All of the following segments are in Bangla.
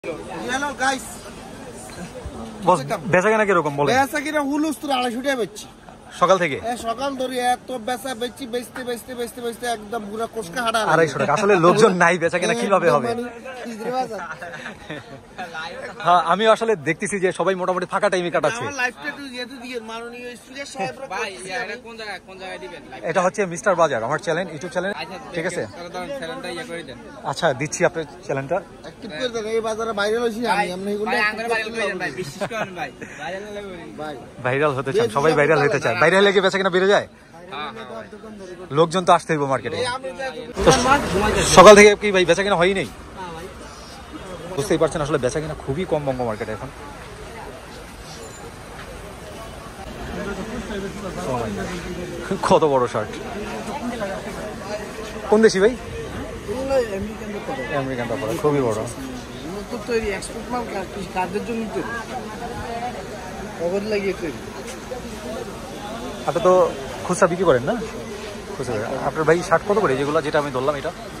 হ্যালো গাইস, বস বেচাকেনা কিরকম বলেন? বেচাকেনা হুলুস তো 250 টাকা বেচছি সকাল থেকে। সকাল ধরে এত বেচা বেচছি, বেচতে একদম পুরো কোসকা হাঁটা 250 টাকা। আসলে লোকজন নাই, বেচাকেনা কিভাবে হবে? হ্যাঁ, আমি আসলে দেখতেছি যে সবাই মোটামুটি ফাঁকা টাইমে কাটাচ্ছে। আমার লাইফটা একটু যেতে দিয়ে মাননীয় স্পিকার সাহেব ভাই, এটা কোন জায়গায় দিবেন? এটা হচ্ছে মিস্টার বাজার, আমার চ্যানেল, ইউটিউব চ্যানেল। ঠিক আছে, চ্যানেলটা ইয়া করে দেন। আচ্ছা দিচ্ছি আপনার চ্যানেলটা অ্যাক্টিভ করে দেন। এই বাজারে ভাইরাল হইছি আমি, আপনি এগুলো ভাইরাল করে দেন ভাই, বিশ্বাস করেন ভাই, ভাইরাল হলে ভাই ভাইরাল হতে চান, সবাই ভাইরাল হতে চায়। ভাইরাল লেগে বেচাকেনা বেড়ে যায়, লোকজন তো আসতে হইব মার্কেটে। সকাল থেকে কি ভাই বেচাকেনা হয়ই নেই? বুঝতেই পারছেন আসলে বেচাকেনা খুবই কম বঙ্গ মার্কেটে এখন। কত বড় শার্ট, কোন দেশি ভাই? আমেরিকান কাপড়, খুবই বড়। তৈরি এক্সপোর্ট মাল কাদের জন্য তৈরি, কবর লাগিয়ে তৈরি। আপনি তো খুচরা বিক্রি করেন না? খুচরা। আপনার ভাই শার্ট কত করে যেগুলো, যেটা আমি ধরলাম?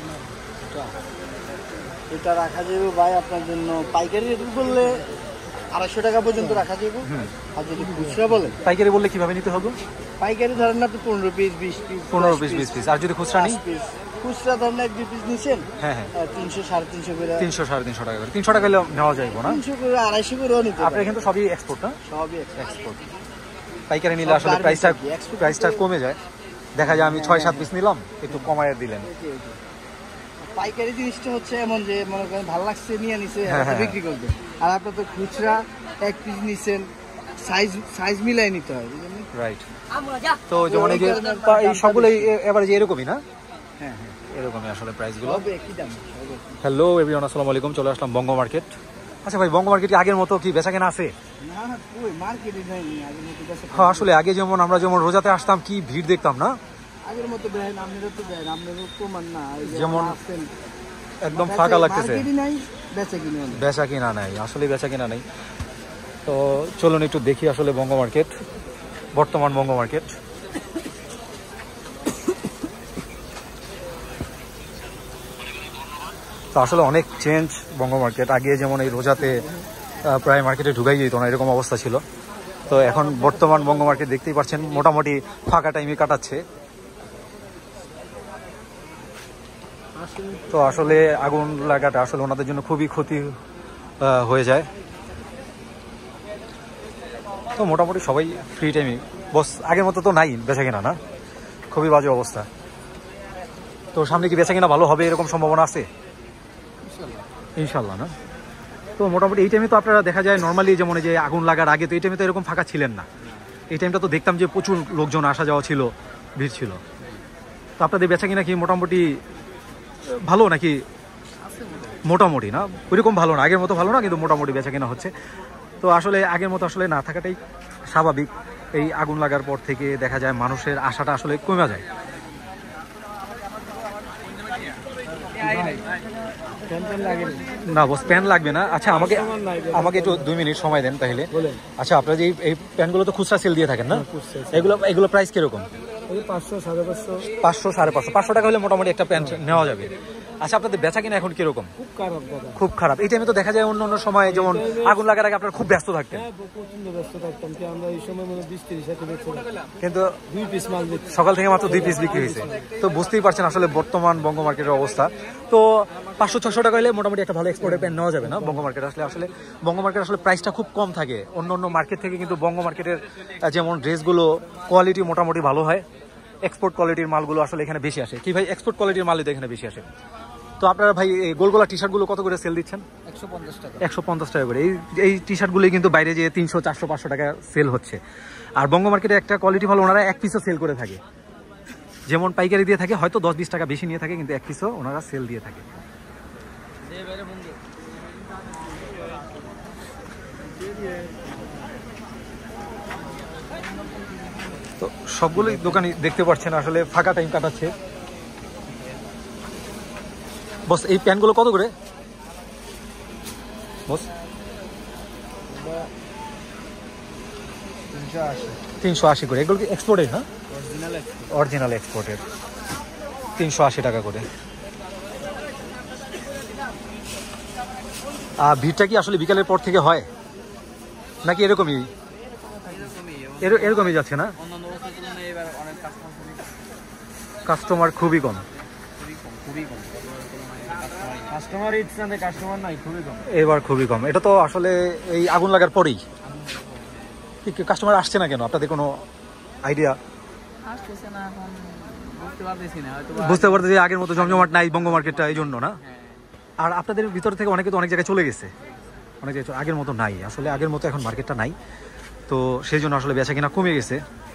এটা রাখা যাবে ভাই আপনার জন্য পাইকারি রেট করলে 250 টাকা পর্যন্ত রাখা যাবে। আর যদি খুচরা বলেন, পাইকারি বললে কিভাবে নিতে হবে? পাইকারি ধরেন না তো 15 পিস 20 পিস 15 পিস 20 পিস। আর যদি খুচরা নিই? খুচরা ধরেন 1-2 পিস নিছেন, হ্যাঁ হ্যাঁ, 300 350 করে, 300-350 টাকা করে। 300 টাকা নেওয়া যাইব না? 300 করে 250 করেও নিতে আপনার কিন্তু সবই এক্সপোর্ট না? সবই এক্সপোর্ট। পাইকারি নিলে আসলে প্রাইসটা কমে যায়। দেখা যায় আমি 6-7 পিস নিলাম, একটু কমায় দিলেন। পাইকারি জিনিসটা হচ্ছে এমন যে মনে করেন ভালো লাগছে নিয়ে নিছে, বিক্রি করবে। আর আপনার তো খুচরা 1 পিস নিছেন, সাইজ মিলাই নিতে হয়। রাইট। তো যেমন এই যে এই সবগুলো এবারে যে এরকমই না? হ্যাঁ হ্যাঁ, এরকমই আসলে প্রাইসগুলো। সব একই দাম। হ্যালো এভরিওয়ান, আসসালামু আলাইকুম। চলে আসলাম বঙ্গ মার্কেট। আচ্ছা ভাই, বঙ্গ মার্কেটে আগের মতো কি বেচাকেনা আছে? না না, কই মার্কেটে নাই আগের মতো বেচা। হ্যাঁ, আসলে আগে আমরা যেমন রোজাতে আসতাম কি ভিড় দেখতাম না? আগের মতো দেখেন, আপনারা তো দেখেন, আপনারা প্রমাণ না যেমন একদম ফাঁকা লাগতেছে, বেচা কিনা নাই, আসলে বেচা কিনা নাই। তো চলুন একটু দেখি আসলে বঙ্গ মার্কেট, বর্তমান বঙ্গ মার্কেট। তো আসলে অনেক চেঞ্জ বঙ্গ মার্কেট। আগে যেমন এই রোজাতে প্রায় মার্কেটে ঢুকাই যেত না, এরকম অবস্থা ছিল। তো এখন বর্তমান বঙ্গ মার্কেট দেখতেই পাচ্ছেন মোটামুটি ফাঁকা টাইমে কাটাচ্ছে। তো আসলে আগুন লাগাটা আসলে ওনাদের জন্য খুবই ক্ষতি হয়ে যায়। তো মোটামুটি সবাই ফ্রি টাইমে, বস আগের মতো তো নাই বেচাকেনা না, খুবই বাজে অবস্থা। তো সামনে কি বেচাকেনা ভালো হবে এরকম সম্ভাবনা আছে? ইনশাল্লাহ না? তো মোটামুটি এই টাইমে তো আপনারা দেখা যায় নর্মালি যেমন যে আগুন লাগার আগে তো এই টাইমে তো এরকম ফাঁকা ছিলেন না। এই টাইমটা তো দেখতাম যে প্রচুর লোকজন আসা যাওয়া ছিল, ভিড় ছিল। তো আপনাদের বেচাকেনা কি মোটামুটি ভালো নাকি? মোটামুটি না, ওইরকম ভালো না, আগের মতো ভালো না, কিন্তু মোটামুটি বেচাকেনা হচ্ছে। তো আসলে আগের মতো আসলে না থাকাটাই স্বাভাবিক। এই আগুন লাগার পর থেকে দেখা যায় মানুষের আশাটা আসলে কমে যায়। না বস, প্যান লাগবে না। আচ্ছা আমাকে একটু 2 মিনিট সময় দেন তাহলে। আচ্ছা, আপনারা যে এই প্যানগুলো তো খুচরা সেল দিয়ে থাকেন না? এগুলো প্রাইস কিরকম? 500 550 500 550 500 টাকা হলে মোটামুটি একটা প্যান্ট নেওয়া যাবে। আচ্ছা, আপনাদের বেচা কিনা এখন কিরকম? খুব খারাপ। এই টাইমে তো দেখা যায় অন্য সময় যেমন আগুন লাগার আগে আপনারা খুব ব্যস্ত থাকতেন। কিন্তু 2 পিস মাল সকাল থেকে মাত্র 2 পিস বিক্রি হয়েছে। তো বুঝতেই পারছেন আসলে বর্তমান বঙ্গ মার্কেটের অবস্থা। তো 500-600 টাকা হলে মোটামুটি একটা ভালো এক্সপোর্টের প্যান্ট নেওয়া যাবে না বঙ্গ মার্কেট আসলে? বঙ্গ মার্কেট আসলে প্রাইসটা খুব কম থাকে অন্য মার্কেট থেকে, কিন্তু বঙ্গ মার্কেটের যেমন ড্রেসগুলো কোয়ালিটি মোটামুটি ভালো হয়। এক্সপোর্ট কোয়ালিটির মালগুলো আসলে এখানে বেশি আসে। কি ভাই, এক্সপোর্ট কোয়ালিটির মালই তো এখানে বেশি আসে। তো আপনারা ভাই এই গোলগোলা টি শার্টগুলো কত করে সেল দিচ্ছেন? 150 টাকা। 150 টাকা করে। এই টি শার্টগুলোই কিন্তু বাইরে যেয়ে 300 400 500 টাকা সেল হচ্ছে। আর বঙ্গ মার্কেটে একটা কোয়ালিটি ভালো, ওনারা 1 পিসও সেল করে থাকে। যেমন পাইকারি দিয়ে থাকে, হয়তো 10-20 টাকা বেশি নিয়ে থাকে, কিন্তু 1 পিসও ওনারা সেল দিয়ে থাকে। তো সবগুলোই দোকানে দেখতে পাচ্ছেন আসলে ফাঁকা টাইম কাটাচ্ছে। বস এই প্যান্টগুলো কত করে বস? 380 করে। এগুলো কি এক্সপোর্টের? হ্যাঁ, অরিজিনাল এক্সপোর্টের। 380 টাকা করে। ভিড়টা কি আসলে বিকালের পর থেকে হয় নাকি এরকমই এরকমই যাচ্ছে না? অন্যান্য বছরের তুলনায় এবার অনেক কাস্টমার খুবই কম, খুবই কম। কাস্টমার ইচ্ছা নেই, কাস্টমার নাই, খুবই কম। এবার খুবই কম। এটা তো আসলে এই আগুন লাগার পরেই কাস্টমার আসছে না কেন, আপনাদের কোনো আইডিয়া? আসতেছে না এখন, বুঝতে পারতেছি না। হয়তো বুঝতে পারতেছি আগের মতো জমজমাট নাই বঙ্গ মার্কেটটা, এই জন্য না? আর আপনাদের ভিতর থেকে অনেকে তো অনেক জায়গায় চলে গেছে, অনেক জায়গায় আগের মতো নাই, আসলে আগের মতো এখন মার্কেটটা নাই, তো সেই জন্য আসলে বেচা কিনা কমে গেছে।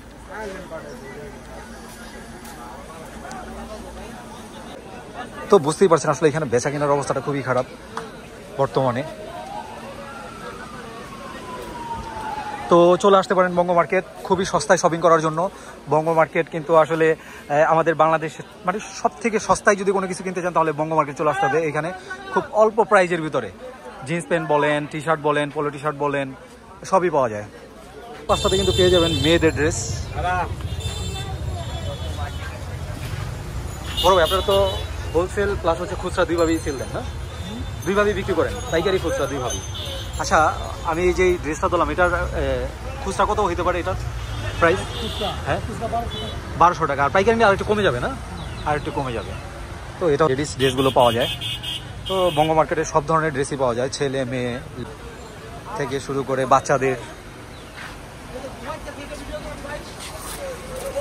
তো বুঝতেই পারছেন আসলে এখানে বেচা কেনার অবস্থাটা খুবই খারাপ বর্তমানে। তো চলে আসতে পারেন বঙ্গ মার্কেট, খুবই সস্তায় শপিং করার জন্য। বঙ্গ মার্কেট কিন্তু আসলে আমাদের বাংলাদেশে মানে সব থেকে সস্তায় যদি কোনো কিছু কিনতে চান তাহলে বঙ্গ মার্কেট চলে আসতে হবে। এখানে খুব অল্প প্রাইজের ভিতরে জিন্স প্যান্ট বলেন, টি শার্ট বলেন, পোলো টি শার্ট বলেন, সবই পাওয়া যায়। রাস্তাতে কিন্তু পেয়ে যাবেন মেয়েদের ড্রেস। বড় ভাই, আপনারা তো হোলসেল প্লাস হচ্ছে খুচরা দুইভাবেই সেল দেন না? দুইভাবেই বিক্রি করেন, পাইকারি খুচরা দুইভাবেই। আচ্ছা, আমি এই যে ড্রেসটা দিলাম, এটার খুচরা কত হইতে পারে এটার প্রাইস? হ্যাঁ, 1200 টাকা। আর পাইকারি নিয়ে আর একটু কমে যাবে না? আর একটু কমে যাবে। তো এটা লেডিস ড্রেসগুলো পাওয়া যায়। তো বঙ্গ মার্কেটে সব ধরনের ড্রেসই পাওয়া যায়, ছেলে মেয়ে থেকে শুরু করে বাচ্চাদের